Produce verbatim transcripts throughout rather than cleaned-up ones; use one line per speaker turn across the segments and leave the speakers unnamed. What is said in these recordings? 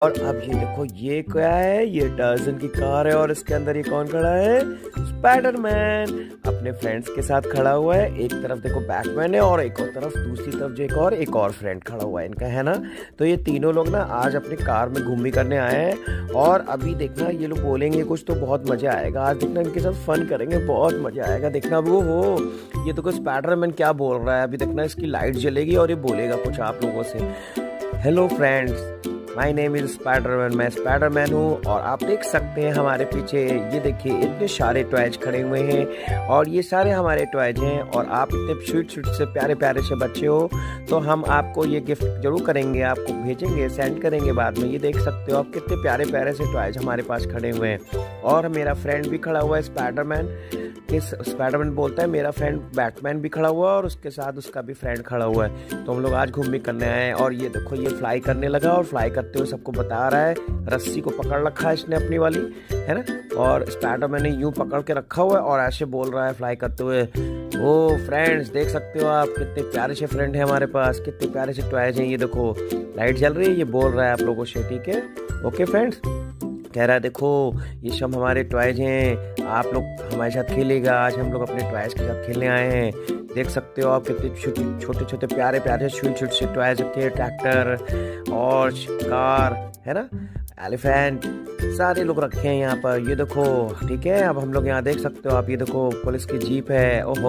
और अब ये देखो ये क्या है, ये टार्ज़न की कार है और इसके अंदर ये कौन खड़ा है, स्पाइडरमैन अपने फ्रेंड्स के साथ खड़ा हुआ है। एक तरफ देखो बैटमैन है और एक और तरफ दूसरी तरफ जो एक और एक और फ्रेंड खड़ा हुआ है इनका, है ना। तो ये तीनों लोग ना आज अपनी कार में घूमी करने आए हैं और अभी देखना ये लोग बोलेंगे कुछ तो बहुत मजा आएगा। आज देखना इनके साथ फन करेंगे, बहुत मजा आएगा। देखना वो हो ये देखो स्पाइडरमैन क्या बोल रहा है, अभी देखना इसकी लाइट जलेगी और ये बोलेगा कुछ आप लोगों से। Hello friends, my name is Spiderman, मैं स्पाइडरमैन हूँ और आप देख सकते हैं हमारे पीछे ये देखिए इतने सारे टॉयज खड़े हुए हैं और ये सारे हमारे टॉयज हैं और आप इतने स्वीट स्वीट से प्यारे प्यारे से बच्चे हो, तो हम आपको ये गिफ्ट जरूर करेंगे, आपको भेजेंगे, सेंड करेंगे बाद में। ये देख सकते हो आप कितने प्यारे प्यारे से टॉयज हमारे पास खड़े हुए हैं और मेरा फ्रेंड भी खड़ा हुआ है स्पाइडरमैन। किस स्पाइडरमैन बोलता है मेरा फ्रेंड बैटमैन भी खड़ा हुआ है और उसके साथ उसका भी फ्रेंड खड़ा हुआ है। तो हम लोग आज घूमने करने आए हैं और ये देखो ये फ्लाई करने लगा और फ्लाई करते हुए सबको बता रहा है, रस्सी को पकड़ रखा है इसने अपनी वाली, है ना। और स्पाइडरमैन ने यूं पकड़ के रखा हुआ है और ऐसे बोल रहा है फ्लाई करते हुए, ओ फ्रेंड्स देख सकते हो आप कितने प्यारे से फ्रेंड है हमारे पास, कितने प्यारे से टॉयज हैं। ये देखो लाइट जल रही है, ये बोल रहा है आप लोगों से, ठीक है। ओके फ्रेंड्स, कह रहा है देखो ये सब हमारे टॉयज हैं, आप लोग हमारे साथ खेलेगा। आज हम लोग अपने टॉयज के साथ खेलने आए हैं। देख सकते हो आप कितने छोटे छोटे प्यारे प्यारे छोटे छोटे से टॉयज रखे हैं, ट्रैक्टर और कार, है ना, एलिफेंट, सारे लोग रखे हैं यहाँ पर। ये देखो ठीक है। अब हम लोग यहाँ देख सकते हो आप, ये देखो पुलिस की जीप है, ओहो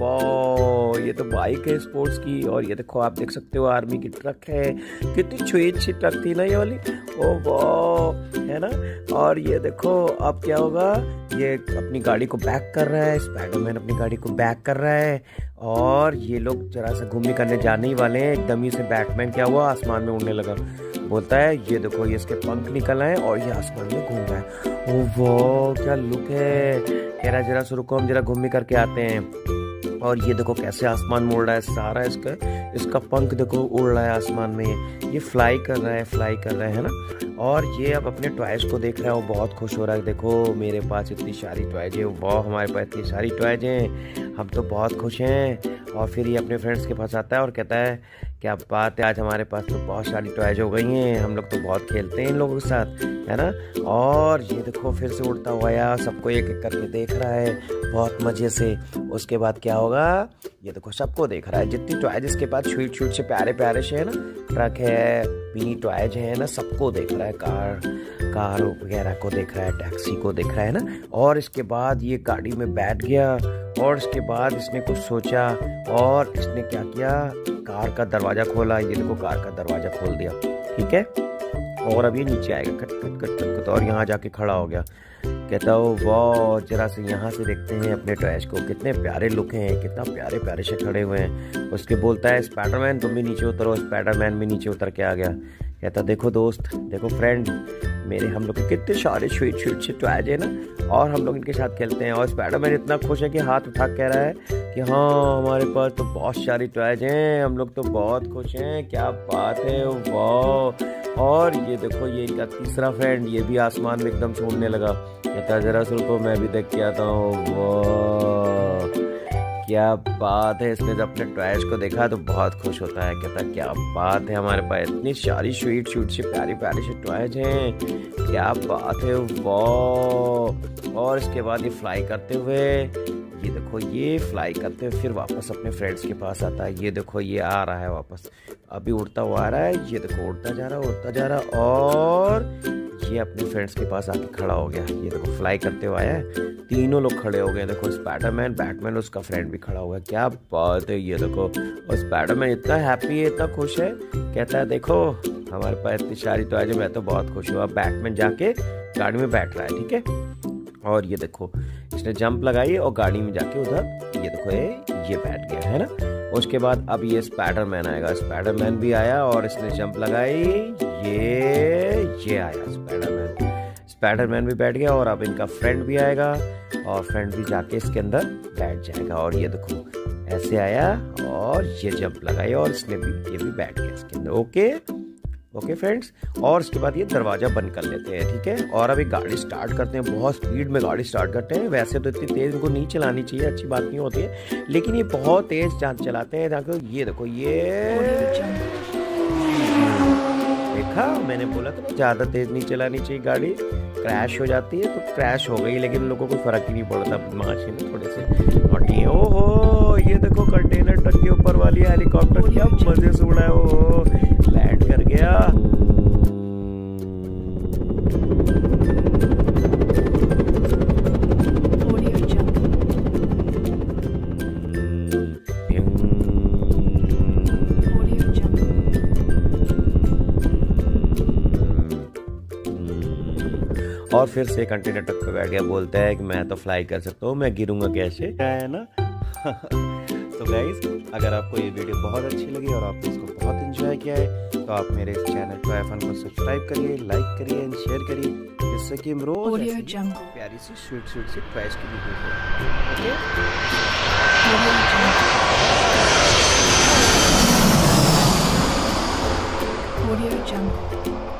वाह, ये तो बाइक है स्पोर्ट्स की। और ये देखो आप देख सकते हो आर्मी की ट्रक है, कितनी अच्छी अच्छी ट्रक थी ना ये वाली, ओ वाह, है ना। और ये देखो अब क्या होगा, ये अपनी गाड़ी को बैक कर रहा है, स्पाइडरमैन अपनी गाड़ी को बैक कर रहा है और ये लोग जरा सा घूमने करने जाने ही वाले हैं। एकदम ही से बैटमैन क्या हुआ, आसमान में उड़ने लगा। बोलता है ये देखो ये इसके पंख निकल आए और ये आसमान में घूम रहा है। ओह वाह क्या लुक है। कह रहा है जरा सा रुको हम जरा घूमने करके आते हैं। और ये देखो कैसे आसमान में उड़ रहा है सारा, इसका इसका पंख देखो उड़ रहा है आसमान में, ये फ्लाई कर रहा है फ्लाई कर रहा है ना। और ये अब अपने टॉयज को देख रहा है, वो बहुत खुश हो रहा है। देखो मेरे पास इतनी सारी टॉयज है, वाह हमारे पास इतनी सारी टॉयज हैं, हम तो बहुत खुश हैं। और फिर ये अपने फ्रेंड्स के पास आता है और कहता है क्या बात है, आज हमारे पास तो बहुत सारी टॉयज हो गई हैं, हम लोग तो बहुत खेलते हैं इन लोगों के साथ, है ना। और ये देखो फिर से उड़ता हुआ यार सबको एक एक करके देख रहा है बहुत मजे से। उसके बाद क्या होगा, ये देखो सबको देख रहा है, जितनी टॉयज इसके पास स्वीट स्वीट से प्यारे प्यारे से, है ना, ट्रक है, मिनी टॉयज है ना, सबको देख रहा है, कार कार वगैरह को देख रहा है, टैक्सी को देख रहा है ना। और इसके बाद ये गाड़ी में बैठ गया और इसके बाद इसने कुछ सोचा और इसने क्या किया, कार का दरवाजा खोला। ये देखो कार का दरवाजा खोल दिया, ठीक है। और अब ये नीचे आएगा cut cut cut cut cut और यहाँ जाके खड़ा हो गया। कहता हो वाह जरा से यहाँ से देखते हैं अपने टॉयज को, कितने प्यारे लुक हैं, कितना प्यारे प्यारे से खड़े हुए हैं। उसके बोलता है स्पाइडरमैन तुम भी नीचे उतरो। स्पाइडरमैन भी नीचे उतर के आ गया। कहता देखो दोस्त, देखो फ्रेंड, मेरे हम लोग के कितने सारे स्वीट स्वीट से टॉयज है ना और हम लोग इनके साथ खेलते हैं। और स्पाइडरमैन इतना खुश है कि हाथ उठा कह रहा है कि हाँ हमारे पास तो बहुत सारी टॉयज हैं, हम लोग तो बहुत खुश हैं, क्या बात है, वाह। और ये देखो ये इनका तीसरा फ्रेंड, ये भी आसमान में एकदम से उड़ने लगा। कहता जरा सुनो मैं भी देख के आता हूँ, वाह क्या बात है। इसने जब अपने टॉयज को देखा तो बहुत खुश होता है, कहता क्या बात है, हमारे पास इतनी सारी स्वीट स्वीट से प्यारी प्यारी से टॉयज हैं, क्या बात है, वाह। और इसके बाद ये फ्लाई करते हुए, ये देखो ये फ्लाई करते हुए फिर वापस अपने फ्रेंड्स के पास आता है। ये देखो ये आ रहा है वापस, अभी उड़ता हुआ आ रहा है, ये देखो उड़ता जा रहा उड़ता जा रहा और ये अपने फ्रेंड्स के पास आके खड़ा हो गया। ये देखो फ्लाई करते हुए आया है, तीनों लोग खड़े हो गए। देखो स्पाइडरमैन, बैटमैन, उसका फ्रेंड भी खड़ा हुआ है, क्या बात है। ये देखो और स्पाइडरमैन इतना हैप्पी है, इतना खुश है, कहता है देखो हमारे पास इतनी सारी टॉयज है, मैं तो बहुत खुश हूँ। अब बैटमैन जाके गाड़ी में बैठ रहा है, ठीक है। और ये देखो इसने जंप लगाई और गाड़ी में जाके उधर ये देखो ये ये बैठ गया, है ना। उसके बाद अब ये स्पाइडरमैन आएगा, स्पाइडरमैन भी आया और इसने जंप लगाई, ये ये आया स्पाइडरमैन, स्पाइडरमैन भी बैठ गया। और अब इनका फ्रेंड भी आएगा और फ्रेंड भी जाके इसके अंदर बैठ जाएगा। और ये देखो ऐसे आया और ये जंप लगाई और इसने भी ये भी बैठ गया इसके अंदर। ओके ओके फ्रेंड्स, और उसके बाद ये दरवाजा बंद कर लेते हैं, ठीक है। और अभी गाड़ी स्टार्ट करते हैं, बहुत स्पीड में गाड़ी स्टार्ट करते हैं। वैसे तो इतनी तेज इनको नहीं चलानी चाहिए, अच्छी बात नहीं होती है, लेकिन ये बहुत तेज चलाते हैं। देखो ये देखो ये देखा देखा, मैंने बोला था ना ज्यादा तेज नहीं चलानी चाहिए गाड़ी, क्रैश हो जाती है। तो क्रैश हो गई, लेकिन लोगों को फर्क ही नहीं पड़ता, बदमाश है ना थोड़े से। और ये ओहो, ये देखो कंटेनर ट्रक के ऊपर वाली हेलीकॉप्टर क्या मजे से उड़ा है, वो लैंड कर गया। और फिर से कंटेनर ट्रक पे बैठ गया, बोलता है कि मैं तो फ्लाई कर सकता हूँ, मैं गिरूंगा कैसे, है ना। तो गाइज, अगर आपको ये वीडियो बहुत अच्छी लगी और आपने इसको बहुत एंजॉय किया है तो आप मेरे इस चैनल को एफ वन को सब्सक्राइब करिए, लाइक करिए एंड शेयर करिए, जिससे कि हम रोज प्यारी सी स्वीट स्वीट सी क्रैश की वीडियो ओके।